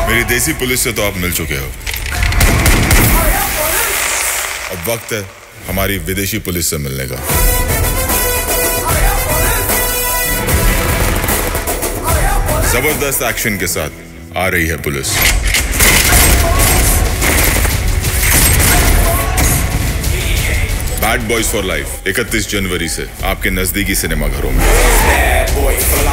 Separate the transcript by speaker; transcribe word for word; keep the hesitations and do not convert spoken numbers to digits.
Speaker 1: मेरी देसी पुलिस से तो आप मिल चुके हो, अब वक्त है हमारी विदेशी पुलिस से मिलने का। जबरदस्त एक्शन के साथ आ रही है police. Bad boys for life इकतीस जनवरी से आपके नजदीकी सिनेमा घरों में।